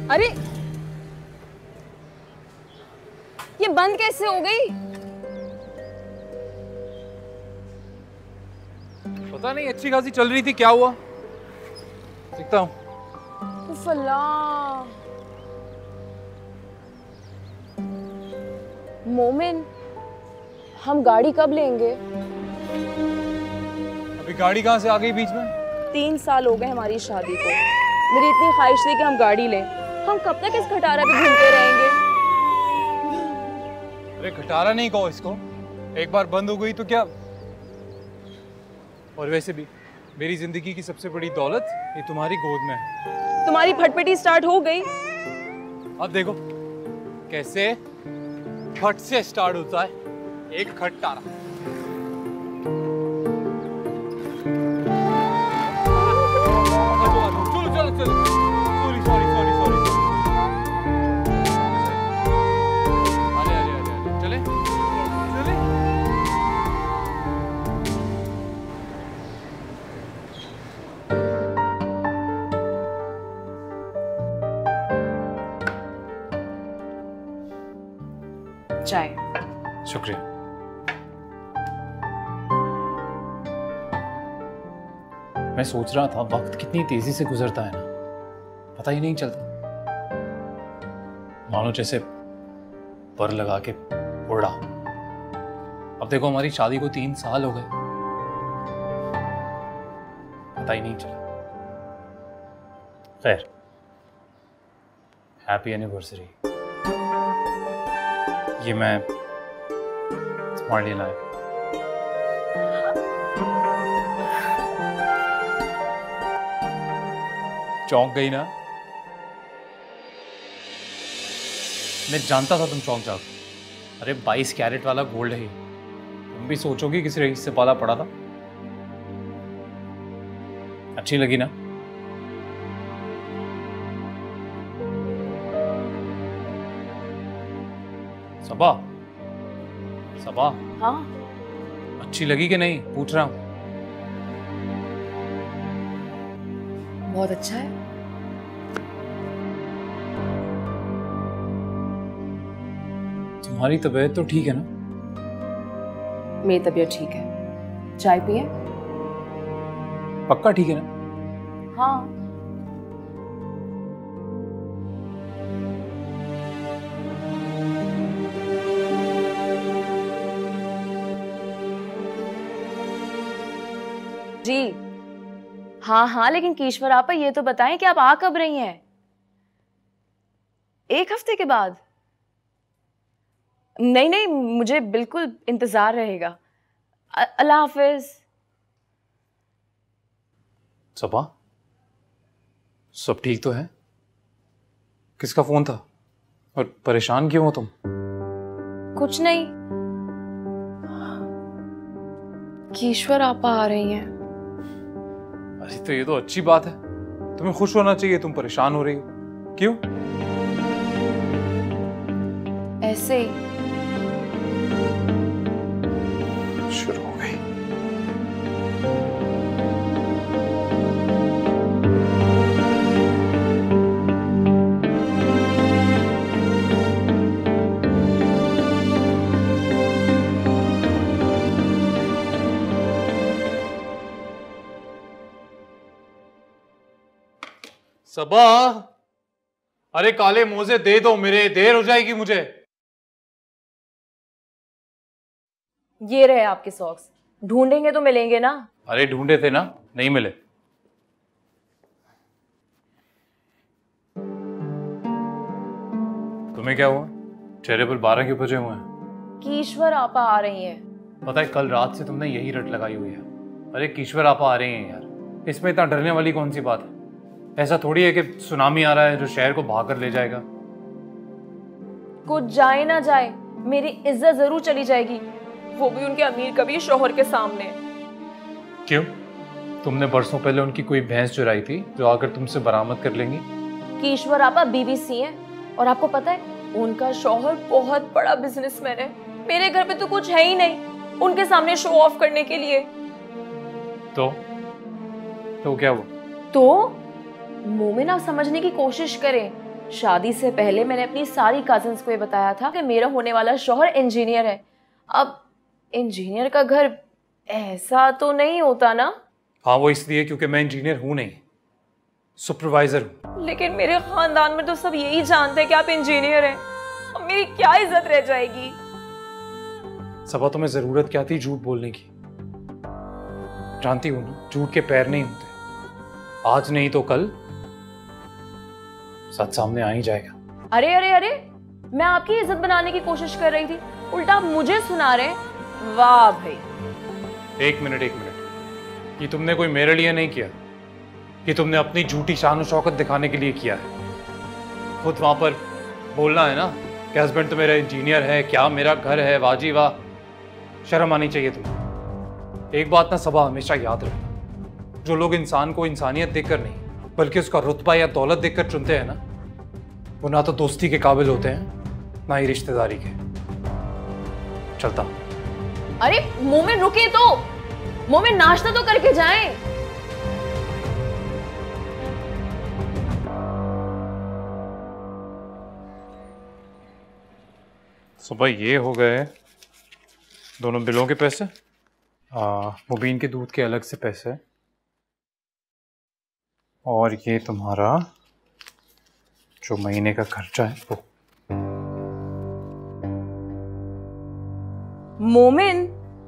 अरे ये बंद कैसे हो गई? पता नहीं, अच्छी खासी चल रही थी, क्या हुआ? देखता हूँ। मोमिन, हम गाड़ी कब लेंगे? अभी गाड़ी कहाँ से आ गई बीच में? 3 साल हो गए हमारी शादी को। मेरी इतनी ख्वाहिश थी कि हम गाड़ी लें। हम कब तक इस खटारा पे घूमते रहेंगे? अरे खटारा नहीं कहो इसको, एक बार बंद हो गई तो क्या। और वैसे भी मेरी जिंदगी की सबसे बड़ी दौलत ये तुम्हारी गोद में है। तुम्हारी फटफटी स्टार्ट हो गई? अब देखो कैसे फट से स्टार्ट होता है एक खटारा। चलो चलो चलो, सॉरी सॉरी सॉरी सॉरी। अरे अरे अरे अरे, चले चले। चाय। शुक्रिया। मैं सोच रहा था वक्त कितनी तेजी से गुजरता है ना, पता ही नहीं चलता। मानो जैसे पर लगा के उड़ा। अब देखो हमारी शादी को 3 साल हो गए, पता ही नहीं चला। खैर, हैप्पी एनिवर्सरी। ये मैं तुम्हारे लिए लाया। चौंक गई ना? मैं जानता था तुम चौंक जाओगे। अरे 22 कैरेट वाला गोल्ड है। तुम भी सोचोगी किसी रईस से पाला पड़ा था। अच्छी लगी ना? सबा, सबा। हाँ, अच्छी लगी कि नहीं पूछ रहा हूं। बहुत अच्छा है। तुम्हारी तबीयत तो ठीक है ना? मेरी तबीयत ठीक है। चाय पिए? पक्का ठीक है ना? हाँ। जी हाँ हाँ, लेकिन कीश्वर आपा ये तो बताएं कि आप आ कब रही हैं? 1 हफ्ते के बाद? नहीं नहीं, मुझे बिल्कुल इंतजार रहेगा। अल्लाह हाफिज। सबा, सब ठीक तो है? किसका फोन था और परेशान क्यों हो तुम? कुछ नहीं, कीश्वर आपा आ रही हैं। अरे तो ये तो अच्छी बात है। तुम्हें खुश होना चाहिए, तुम परेशान हो रही हो। क्यों? ऐसे ही। शुरू हो गई। सबा, अरे काले मोजे दे दो मेरे, देर हो जाएगी मुझे। ये रहे आपके सॉक्स। ढूंढेंगे तो मिलेंगे ना? अरे ढूंढे थे ना, नहीं मिले। तुम्हें क्या हुआ? चेहरे पर 12 क्यों बजे हुए हैं? कीश्वर आपा आ रही हैं। पता है कल रात से तुमने यही रट लगाई हुई है। अरे कीश्वर आपा आ रही हैं यार, इसमें इतना डरने वाली कौन सी बात है? ऐसा थोड़ी है कि सुनामी आ रहा है जो शहर को भाग कर ले जाएगा। कुछ जाए ना जाए, मेरी इज्जत जरूर चली जाएगी, वो भी उनके अमीर कबीर शोहर के सामने। क्यों? तुमने बरसों पहले उनकी कोई भैंस चुराई थी जो आकर तुमसे बरामद कर लेंगी। कीश्वर आपा बीबीसी हैं, और आपको पता है उनका शौहर बहुत बड़ा बिजनेसमैन है। मेरे घर पे तो कुछ है ही नहीं उनके सामने शो ऑफ करने के लिए। तो क्या हुआ? तो मोमिन, आप समझने की कोशिश करें। शादी से पहले मैंने अपनी सारी कजिन्स को ये बताया था कि मेरा होने वाला शौहर इंजीनियर है। अब इंजीनियर का घर ऐसा तो नहीं होता ना? हाँ, वो इसलिए क्योंकि मैं इंजीनियर हूं नहीं, सुपरवाइजर हूं। लेकिन मेरे खानदान में तो सब यही जानते हैं कि आप इंजीनियर हैं। अब मेरी क्या इज्जत रह जाएगी? सबा, तुम्हें जरूरत क्या थी झूठ बोलने की? जानती हूं ना, झूठ के पैर नहीं होते। आज नहीं तो कल सच सामने आ ही जाएगा। अरे अरे अरे, मैं आपकी इज्जत बनाने की कोशिश कर रही थी, उल्टा आप मुझे सुना रहे हैं। वाह भाई। एक मिनट, ये तुमने कोई मेरे लिए नहीं किया, ये तुमने अपनी झूठी शान और शौकत दिखाने के लिए किया है। खुद वहां पर बोलना है ना कि हस्बैंड तो मेरा इंजीनियर है, क्या मेरा घर है, वाजी वाह। शर्म आनी चाहिए तुम्हें। एक बात ना सबा, हमेशा याद रखना, जो लोग इंसान को इंसानियत देखकर नहीं बल्कि उसका रुतबा या दौलत देखकर चुनते हैं ना, वो ना तो दोस्ती के काबिल होते हैं ना ही रिश्तेदारी के। चलता। अरे मोमिन रुके तो, मोमिन नाश्ता तो करके जाएं। सुबह ये हो गए दोनों बिलों के पैसे, मुबीन के दूध के अलग से पैसे, और ये तुम्हारा जो महीने का खर्चा है वो। मोमिन,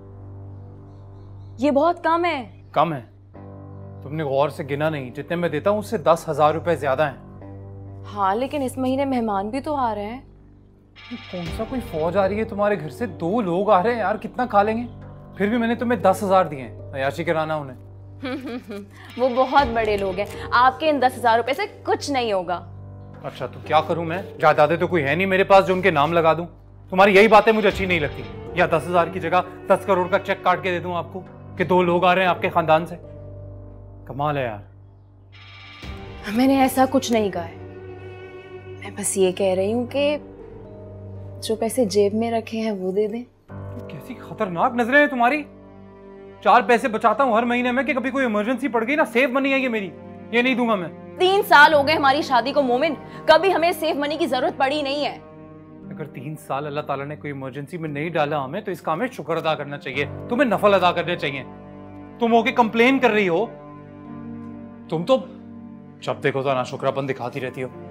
ये बहुत कम है। कम है? तुमने गौर से गिना नहीं? जितने मैं देता हूं उससे 10,000 रुपए ज्यादा हैं। हाँ, लेकिन इस महीने मेहमान भी तो आ रहे हैं। कौन सा कोई फौज आ रही है तुम्हारे घर से? 2 लोग आ रहे हैं यार, कितना खा लेंगे? फिर भी मैंने तुम्हें 10,000 दिए हैं, अयाशी कराना उन्हें। वो बहुत बड़े लोग हैं, आपके इन 10,000 रुपए से कुछ नहीं होगा। अच्छा, तो क्या करूं मैं? जायदादें तो कोई है नहीं मेरे पास जो उनके नाम लगा दूं। तुम्हारी यही बातें मुझे अच्छी नहीं लगती। या 10,000 की जगह 10 करोड़ का चेक काट के दे दूं आपको कि 2 लोग आ रहे हैं आपके खानदान से। कमाल है यार। मैंने ऐसा कुछ नहीं कहा है, मैं बस ये कह रही हूँ कि जो पैसे जेब में रखे हैं वो दे दें। कैसी खतरनाक नजरें हैं तुम्हारी। 4 पैसे बचाता हूँ हर महीने में कि कभी कोई इमरजेंसी पड़ गई ना, सेफ मनी है ये मेरी, ये नहीं दूंगा मैं। 3 साल हो गए हमारी शादी को मोमिन, कभी हमें सेफ मनी की जरूरत पड़ी नहीं है। अगर 3 साल अल्लाह ताला ने कोई इमरजेंसी में नहीं डाला हमें, तो इसका हमें शुक्र अदा करना चाहिए, तुम्हें नफल अदा करने चाहिए। तुम होके कंप्लेन कर रही हो, तुम तो जब देखो तो नाशुक्रापन दिखाती रहती हो।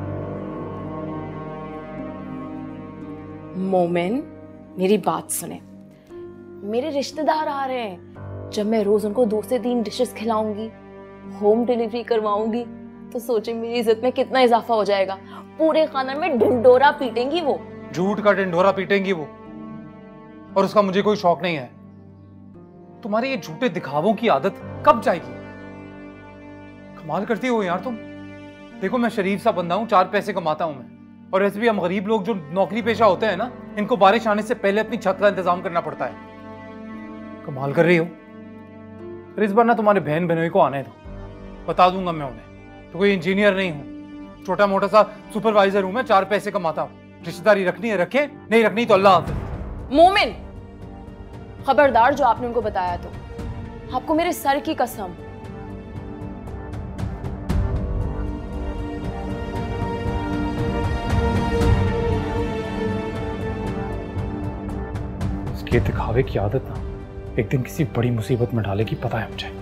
मोमिन, मेरी बात सुने, मेरे रिश्तेदार आ रहे हैं। जब मैं रोज उनको 2 से 3 डिशेस खिलाऊंगी, होम डिलीवरी करवाऊंगी, तो सोचे मेरी इज्जत में कितना इजाफा हो जाएगा। पूरे खानदान में ढिंडोरा पीटेंगी वो। झूठ का ढिंडोरा पीटेंगी वो, और उसका मुझे कोई शौक नहीं है। तुम्हारी ये झूठे दिखावों की आदत कब जाएगी? कमाल करती हो यार तुम। देखो, मैं शरीफ सा बंदा हूं, 4 पैसे कमाता हूं मैं, और ऐसे भी हम गरीब लोग जो नौकरी पेशा होते हैं ना, इनको बारिश आने से पहले अपनी छत का इंतजाम करना पड़ता है। कमाल कर रही हो। फिर इस बार ना तुम्हारे बहन बहनोई को आने दो, बता दूंगा मैं उन्हें तो कोई इंजीनियर नहीं हूं, छोटा मोटा सा सुपरवाइजर हूं मैं, 4 पैसे कमाता हूं। रिश्तेदारी रखनी है रखे, नहीं रखनी तो अल्लाह हाफ़िज़। मोमिन, खबरदार जो आपने उनको बताया तो, आपको मेरे सर की कसम। इसके दिखावे की आदत ना एक दिन किसी बड़ी मुसीबत में डालेगी, पता है मुझे।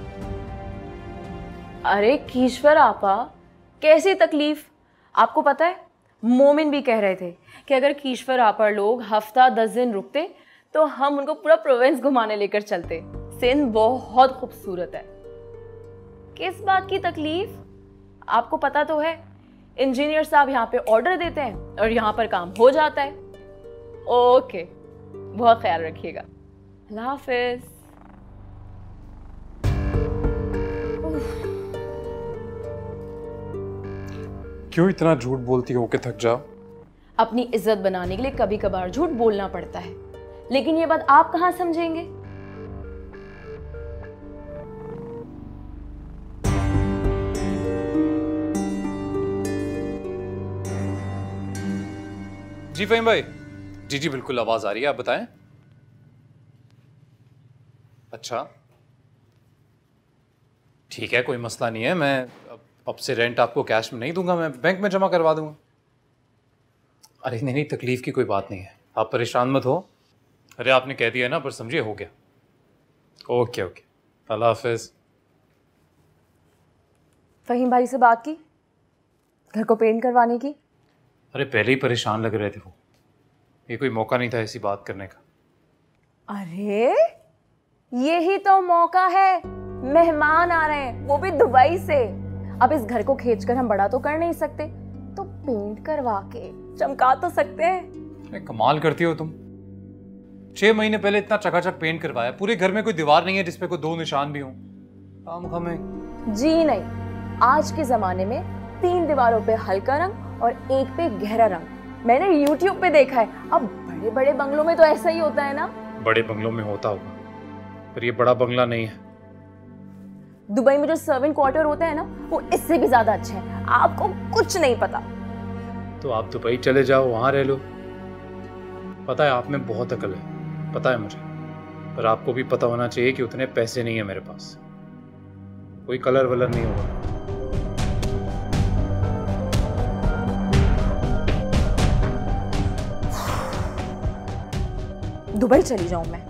अरे कीश्वर आपा, कैसी तकलीफ? आपको पता है, मोमिन भी कह रहे थे कि अगर कीश्वर आपा लोग हफ्ता 10 दिन रुकते तो हम उनको पूरा प्रोविंस घुमाने लेकर चलते। सिंध बहुत खूबसूरत है। किस बात की तकलीफ? आपको पता तो है, इंजीनियर साहब यहाँ पे ऑर्डर देते हैं और यहाँ पर काम हो जाता है। ओके, बहुत ख्याल रखिएगा। अल्लाह हाफिज। क्यों इतना झूठ बोलती हो कि थक जाओ? अपनी इज्जत बनाने के लिए कभी कभार झूठ बोलना पड़ता है, लेकिन ये बात आप कहां समझेंगे? जी फहीम भाई। जी जी बिल्कुल, आवाज आ रही है, आप बताएं। अच्छा ठीक है, कोई मसला नहीं है। मैं अब से रेंट आपको कैश में नहीं दूंगा, मैं बैंक में जमा करवा दूंगा। अरे नहीं नहीं, तकलीफ की कोई बात नहीं है, आप परेशान मत हो। अरे आपने कह दिया ना, पर समझिए हो गया। ओके ओके, अल्लाह हाफिज। फहीम भाई से बात की घर को पेंट करवाने की? अरे पहले ही परेशान लग रहे थे वो, ये कोई मौका नहीं था ऐसी बात करने का। अरे यही तो मौका है, मेहमान आ रहे हैं वो भी दुबई से। अब इस घर को खींचकर हम बड़ा तो कर नहीं सकते, तो पेंट करवा के चमका तो सकते हैं। कमाल करती हो तुम, 6 महीने पहले इतना चकाचक पेंट करवाया, पूरे घर में कोई दीवार नहीं है जिसपे कोई 2 निशान भी हो। जी नहीं, आज के जमाने में 3 दीवारों पे हल्का रंग और एक पे गहरा रंग। मैंने YouTube पे देखा है। अब बड़े बड़े बंगलों में तो ऐसा ही होता है ना? बड़े बंगलों में होता होगा, पर ये बड़ा बंगला नहीं है। दुबई में जो सर्वेंट क्वार्टर होते हैं ना, वो इससे भी ज्यादा अच्छे हैं। आपको कुछ नहीं पता। तो आप दुबई चले जाओ, वहां रह लो। पता है आप में बहुत अकल है, पता है मुझे, पर आपको भी पता होना चाहिए कि उतने पैसे नहीं है मेरे पास। कोई कलर वलर नहीं होगा। दुबई चली जाऊं मैं?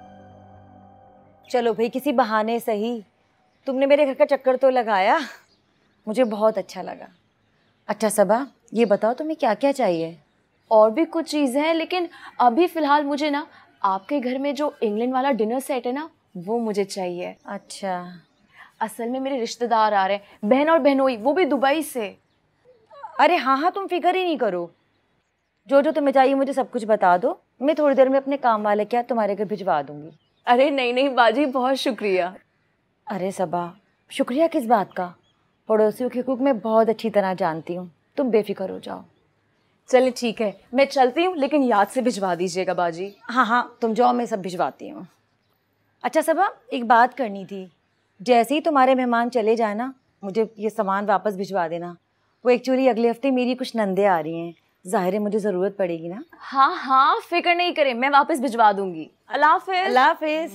चलो भाई, किसी बहाने सही तुमने मेरे घर का चक्कर तो लगाया, मुझे बहुत अच्छा लगा। अच्छा सबा, ये बताओ तुम्हें क्या क्या चाहिए? और भी कुछ चीज़ें हैं, लेकिन अभी फ़िलहाल मुझे ना आपके घर में जो इंग्लैंड वाला डिनर सेट है ना, वो मुझे चाहिए। अच्छा, असल में मेरे रिश्तेदार आ रहे हैं, बहन और बहनोई, वो भी दुबई से। अरे हाँ हाँ, तुम फिक्र ही नहीं करो, जो जो तुम्हें चाहिए मुझे सब कुछ बता दो, मैं थोड़ी देर में अपने काम वाले क्या तुम्हारे घर भिजवा दूंगी। अरे नहीं नहीं बाजी, बहुत शुक्रिया। अरे सबा, शुक्रिया किस बात का? पड़ोसियों के हुकूक मैं बहुत अच्छी तरह जानती हूँ, तुम बेफिक्र हो जाओ। चलिए ठीक है, मैं चलती हूँ, लेकिन याद से भिजवा दीजिएगा बाजी। हाँ हाँ, तुम जाओ, मैं सब भिजवाती हूँ। अच्छा सबा, एक बात करनी थी, जैसे ही तुम्हारे मेहमान चले जाए ना, मुझे ये सामान वापस भिजवा देना। वो एक्चुअली अगले हफ्ते मेरी कुछ नंदे आ रही हैं, ज़ाहिर है मुझे ज़रूरत पड़ेगी ना। हाँ हाँ, फिक्र नहीं करें, मैं वापस भिजवा दूंगी। अल्लाह हाफिज़। अल्लाह हाफिज़।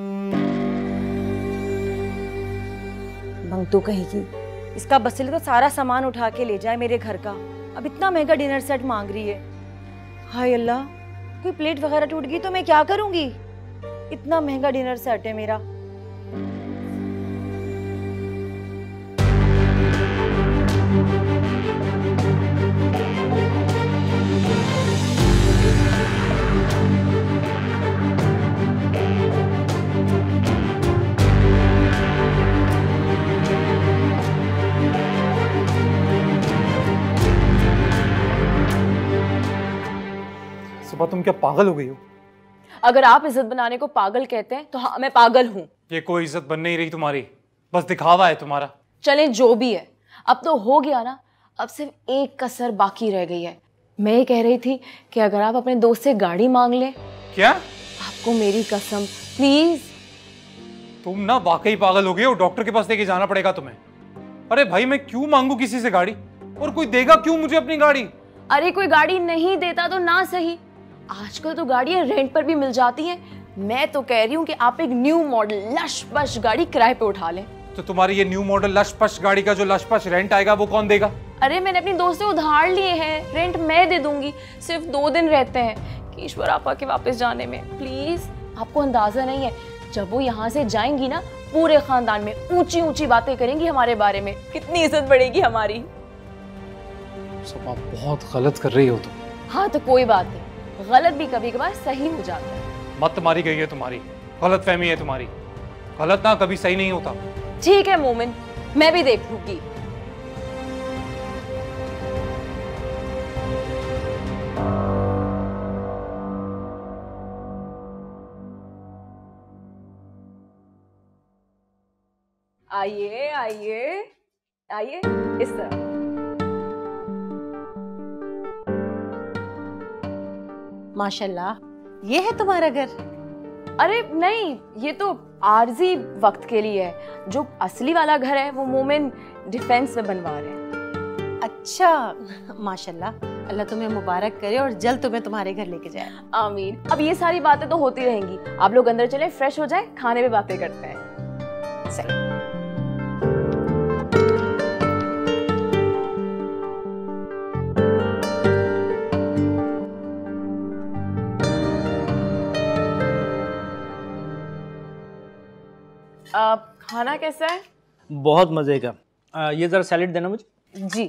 मंगतू कहीं की, इसका बसले तो सारा सामान उठा के ले जाए मेरे घर का, अब इतना महंगा डिनर सेट मांग रही है। हाय अल्लाह, कोई प्लेट वगैरह टूट गई तो मैं क्या करूंगी? इतना महंगा डिनर सेट है मेरा। सुबह तुम क्या पागल हो गई हो? अगर आप इज्जत बनाने को पागल कहते हैं तो हाँ, मैं पागल हूँ। ये कोई इज्जत बन नहीं रही तुम्हारी, बस दिखावा है तुम्हारा। चलें जो भी है, अब तो हो गया ना, अब सिर्फ एक कसर बाकी रह गई है। मैं ये कह रही थी कि अगर आप अपने दोस्त से गाड़ी मांग लें। क्या? आपको मेरी कसम, प्लीज। तुम ना वाकई पागल हो गए हो, डॉक्टर के पास लेके जाना पड़ेगा तुम्हें। अरे भाई मैं क्यों मांगू किसी से गाड़ी, और कोई देगा क्यों मुझे अपनी गाड़ी? अरे कोई गाड़ी नहीं देता तो ना सही, आजकल तो गाड़ियां रेंट पर भी मिल जाती हैं। मैं तो कह रही हूँ कि आप एक न्यू मॉडल लश पश गाड़ी किराए पे उठा लें। तो तुम्हारी ये न्यू मॉडल लश पश गाड़ी का जो लश पश रेंट आएगा वो कौन देगा? अरे मैंने अपनी दोस्त से उधार लिए हैं, रेंट मैं दे दूंगी। सिर्फ 2 दिन रहते हैं ईश्वर आपा के वापस जाने में। प्लीज, आपको अंदाजा नहीं है, जब वो यहाँ से जाएंगी ना, पूरे खानदान में ऊंची ऊंची बातें करेंगी हमारे बारे में, कितनी इज्जत बढ़ेगी हमारी। सुबह बहुत गलत कर रही हो तुम। हाँ तो कोई बात नहीं, गलत भी कभी कभार सही हो जाता है। मत मारी गई है तुम्हारी, गलत फहमी है तुम्हारी। गलत ना कभी सही नहीं होता। ठीक है मोमिन, मैं भी देख लूंगी। आइए आइए आइए, इस तरह। माशाल्लाह, ये है तुम्हारा घर? अरे नहीं, ये तो आरजी वक्त के लिए है। जो असली वाला घर है वो मोमिन डिफेंस में बनवा रहे हैं। अच्छा, माशाल्लाह, अल्लाह तुम्हें मुबारक करे और जल्द तुम्हें तुम्हारे घर लेके जाए। आमीन। अब ये सारी बातें तो होती रहेंगी, आप लोग अंदर चले, फ्रेश हो जाए, खाने में बातें करते हैं। सही। खाना कैसा है? बहुत मज़े का। ये ज़रा सैलेड देना मुझे। जी।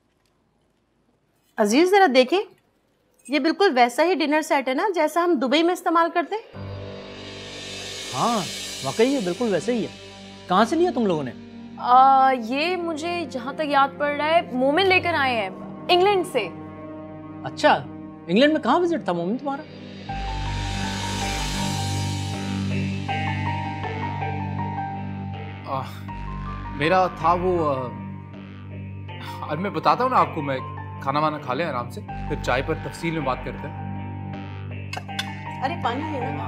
अजीज जरा देखें, ये बिल्कुल वैसा ही डिनर सेट है ना जैसा हम दुबई में इस्तेमाल करते हैं। हाँ वाकई ये बिल्कुल वैसे ही है। कहाँ से लिया तुम लोगों ने? ये मुझे जहाँ तक याद पड़ रहा है मोमिन लेकर आए हैं इंग्लैंड से। अच्छा, इंग्लैंड में कहाँ विजिट था मोमिन तुम्हारा? मेरा था वो अब मैं बताता हूँ ना आपको। मैं खाना वाना खा लें आराम से, फिर चाय पर तफसील में बात करते हैं। अरे पानी लेना।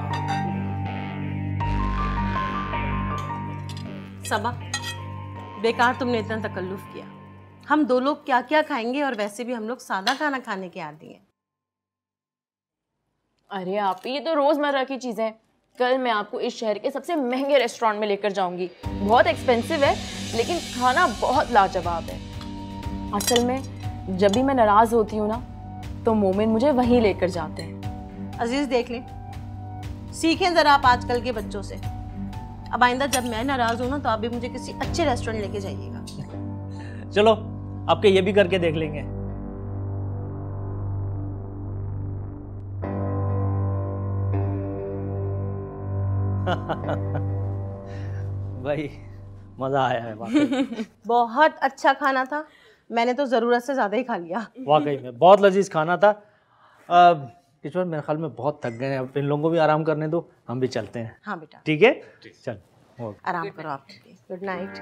सबा, बेकार तुमने इतना तकल्लुफ किया। हम दो लोग क्या क्या खाएंगे, और वैसे भी हम लोग सादा खाना खाने के आदी हैं। अरे आप ये तो रोजमर्रा की चीजें हैं। कल मैं आपको इस शहर के सबसे महंगे रेस्टोरेंट में लेकर जाऊंगी। बहुत एक्सपेंसिव है लेकिन खाना बहुत लाजवाब है। असल में जब भी मैं नाराज होती हूँ ना तो मोमिन मुझे वहीं लेकर जाते हैं। अजीज देख लें, सीखें जरा आप आजकल के बच्चों से। अब आइंदा जब मैं नाराज हूँ ना तो आप भी मुझे किसी अच्छे रेस्टोरेंट लेके जाइएगा। चलो आपके ये भी करके देख लेंगे। भाई मजा आया है वाकई। बहुत अच्छा खाना था, मैंने तो ज़रूरत से ज़्यादा ही खा लिया। वाकई में बहुत लजीज खाना था। किशोर मेरे ख्याल में बहुत थक गए हैं, अब इन लोगों को भी आराम करने दो, हम भी चलते हैं। हाँ बेटा, ठीक है चल। आराम करो आप। Good night.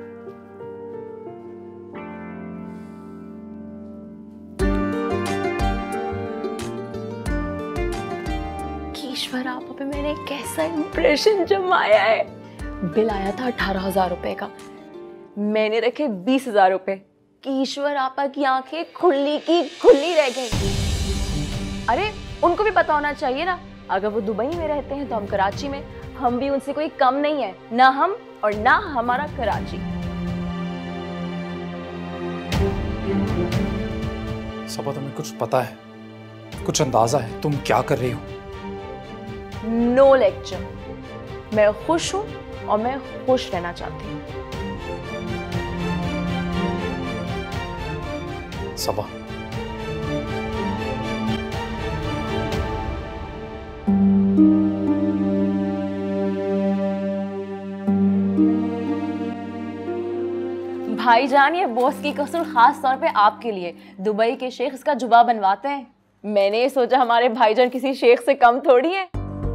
ईश्वर आप पे मैंने कैसा इंप्रेशन जमाया है। बिल आया था 18,000 रुपए का, मैंने रखे 20,000 रुपए। ईश्वर आपा की आंखें खुली की खुली रह गई। अरे उनको भी पता होना चाहिए ना, अगर वो दुबई में रहते हैं तो हम कराची में, हम भी उनसे कोई कम नहीं है, ना हम और ना हमारा कराची। सबा तुम्हें कुछ पता है, कुछ अंदाजा है तुम क्या कर रही हो? No lecture. मैं खुश हूं और मैं खुश रहना चाहती हूँ। सबा भाईजान ये बॉस की कसर खास तौर पे आपके लिए। दुबई के शेख इसका जुबा बनवाते हैं। मैंने सोचा हमारे भाईजान किसी शेख से कम थोड़ी है।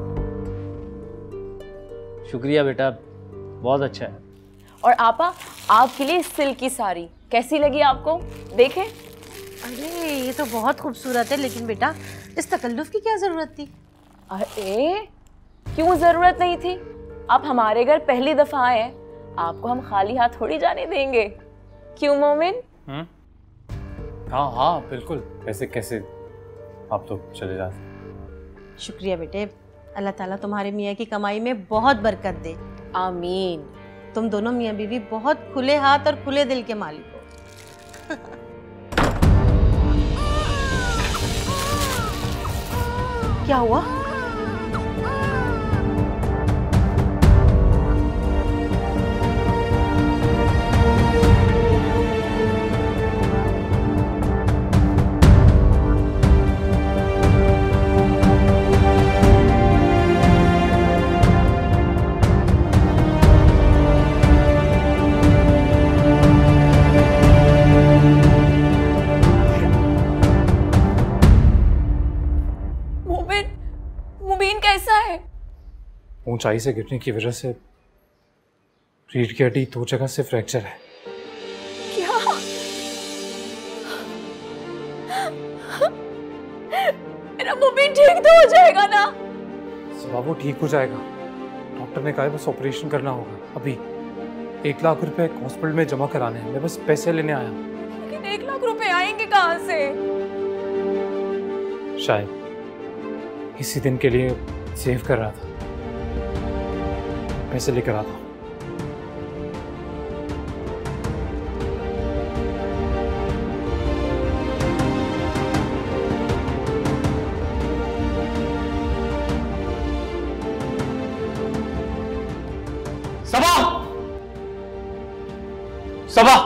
शुक्रिया बेटा, बहुत अच्छा है। और आपा आपके लिए सिल्क की साड़ी कैसी लगी आपको? देखें। अरे ये तो बहुत खूबसूरत है, लेकिन बेटा इस तकल्लुफ की क्या ज़रूरत थी? अरे क्यों ज़रूरत नहीं थी? आप हमारे घर पहली दफ़ा आए हैं, आपको हम खाली हाथ थोड़ी जाने देंगे। क्यों मोमिन? हाँ हाँ बिल्कुल। ऐसे कैसे, आप तो चले जाते। शुक्रिया बेटे, अल्लाह ताला तुम्हारे मियाँ की कमाई में बहुत बरकत दे। आमीन। तुम दोनों मियाँ बीवी बहुत खुले हाथ और खुले दिल के मालिक हो। क्या हुआ? मुबीन कैसा है? ऊंचाई से गिरने की वजह से रीढ़ की हड्डी 2 जगह से फ्रैक्चर है। क्या? मेरा मुबीन ठीक तो हो जाएगा ना? सबा वो ठीक हो जाएगा, डॉक्टर ने कहा है बस ऑपरेशन करना होगा। अभी 1 लाख रुपए हॉस्पिटल में जमा कराने हैं, मैं बस पैसे लेने आया। लेकिन 1 लाख रुपए आएंगे कहाँ से? शायद इसी दिन के लिए सेव कर रहा था, पैसे लेकर आता हूँ। सबा सबा,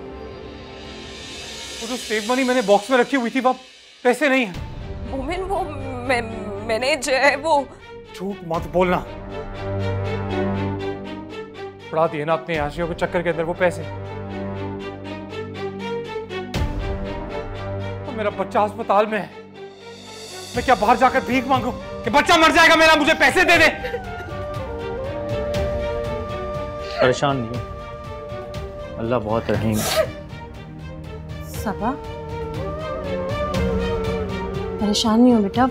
वो जो सेव मनी मैंने बॉक्स में रखी हुई थी, वो पैसे नहीं है। मोमिन, वो मैंने जो है वो। झूठ मत बोलना। पड़ा दिए ना अपने आशियों के चक्कर के अंदर वो पैसे। तो मेरा बच्चा अस्पताल में है, मैं क्या बाहर जाकर भीख मांगू कि बच्चा मर जाएगा मेरा, मुझे पैसे दे दे। परेशान नहीं हो, अल्लाह बहुत रहीम। सबा, परेशान नहीं हो बेटा,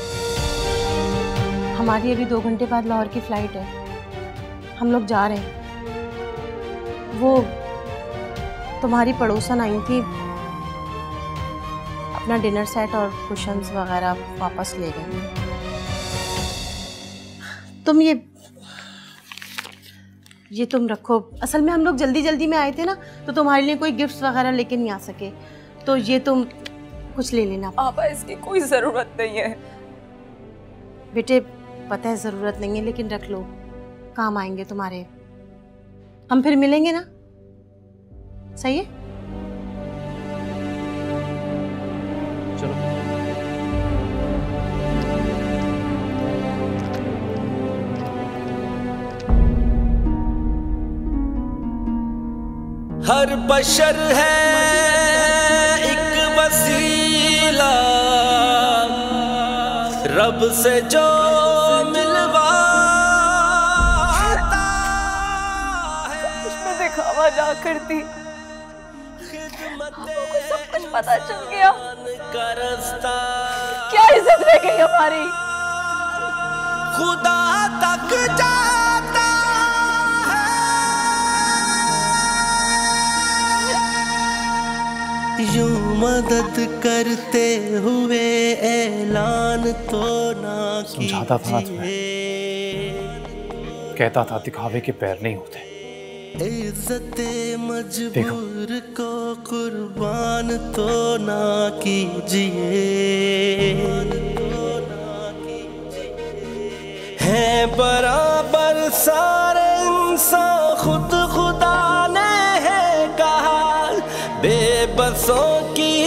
हमारी अभी 2 घंटे बाद लाहौर की फ्लाइट है, हम लोग जा रहे हैं। वो तुम्हारी पड़ोसन आई थी, अपना डिनर सेट और कुशन्स वगैरह वापस ले गई। तुम ये तुम रखो। असल में हम लोग जल्दी जल्दी में आए थे ना, तो तुम्हारे लिए कोई गिफ्ट्स वगैरह लेके नहीं आ सके, तो ये तुम कुछ ले लेना। पापा, इसकी कोई ज़रूरत नहीं है। बेटे पता है ज़रूरत नहीं है, लेकिन रख लो, काम आएंगे तुम्हारे। हम फिर मिलेंगे ना, सही है? चलो। हर बशर है एक वसीला, रब से जो मिलवाता है। उसमें दिखावा ना करती, हमको सब कुछ पता चल गया। क्या इज्जत रह गई हमारी? खुदा तक जाता है, यूं मदद करते हुए ऐलान तो ना समझाता था ना तुम्हें, कहता था दिखावे के पैर नहीं होते। इज्जते मजबूर को कुर्बान तो ना कीजिए, हैं बराबर सारे इंसान, खुद खुदा ने है कहा, बेबसों की